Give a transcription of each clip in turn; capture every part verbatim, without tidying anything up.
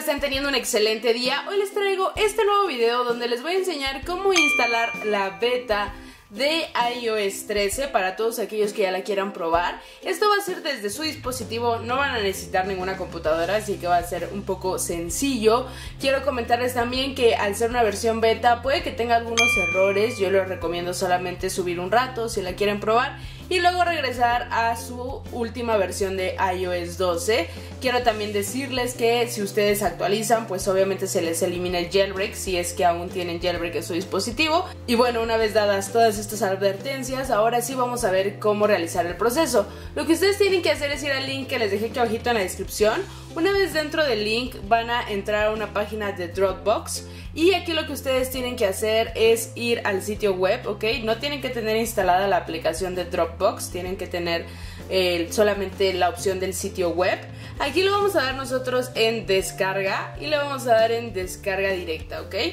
estén teniendo un excelente día. Hoy les traigo este nuevo video donde les voy a enseñar cómo instalar la beta de i O S trece para todos aquellos que ya la quieran probar. Esto va a ser desde su dispositivo, no van a necesitar ninguna computadora, así que va a ser un poco sencillo. Quiero comentarles también que al ser una versión beta puede que tenga algunos errores. Yo les recomiendo solamente subir un rato si la quieren probar y luego regresar a su última versión de i O S doce. Quiero también decirles que si ustedes actualizan, pues obviamente se les elimina el jailbreak si es que aún tienen jailbreak en su dispositivo. Y bueno, una vez dadas todas estas advertencias, ahora sí vamos a ver cómo realizar el proceso. Lo que ustedes tienen que hacer es ir al link que les dejé aquí abajito en la descripción. Una vez dentro del link van a entrar a una página de Dropbox y aquí lo que ustedes tienen que hacer es ir al sitio web, ¿ok? No tienen que tener instalada la aplicación de Dropbox, tienen que tener eh, solamente la opción del sitio web. Aquí lo vamos a dar nosotros en descarga y le vamos a dar en descarga directa, ¿ok?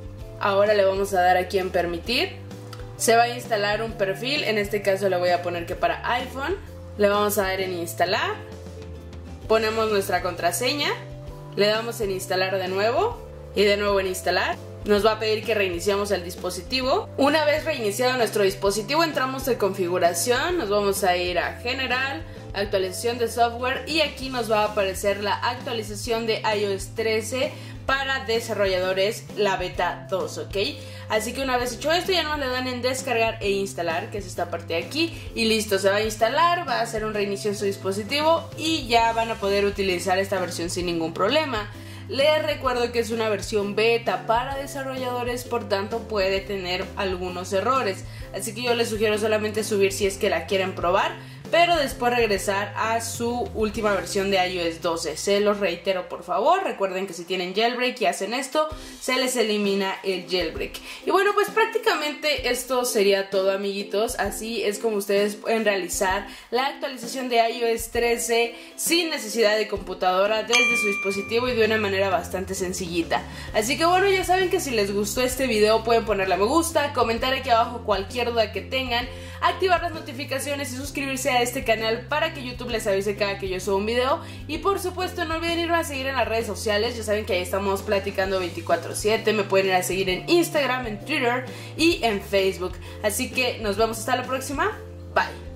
Ahora le vamos a dar aquí en permitir. Se va a instalar un perfil, en este caso le voy a poner que para iPhone. Le vamos a dar en instalar. Ponemos nuestra contraseña. Le damos en instalar de nuevo. Y de nuevo en instalar. Nos va a pedir que reiniciamos el dispositivo. Una vez reiniciado nuestro dispositivo, entramos en configuración. Nos vamos a ir a general, actualización de software. Y aquí nos va a aparecer la actualización de i O S trece para desarrolladores, la beta dos, ¿ok? Así que una vez hecho esto, ya nos le dan en descargar e instalar, que es esta parte de aquí, y listo, se va a instalar, va a hacer un reinicio en su dispositivo y ya van a poder utilizar esta versión sin ningún problema. Les recuerdo que es una versión beta para desarrolladores, por tanto puede tener algunos errores, así que yo les sugiero solamente subir si es que la quieren probar, pero después regresar a su última versión de i O S doce. Se los reitero, por favor, recuerden que si tienen jailbreak y hacen esto, se les elimina el jailbreak. Y bueno, pues prácticamente esto sería todo, amiguitos. Así es como ustedes pueden realizar la actualización de i O S trece sin necesidad de computadora, desde su dispositivo y de una manera bastante sencillita. Así que bueno, ya saben que si les gustó este video pueden ponerle a me gusta, comentar aquí abajo cualquier duda que tengan, activar las notificaciones y suscribirse a este canal para que YouTube les avise cada que yo suba un video. Y por supuesto no olviden irme a seguir en las redes sociales, ya saben que ahí estamos platicando veinticuatro siete, me pueden ir a seguir en Instagram, en Twitter y en Facebook. Así que nos vemos hasta la próxima, bye.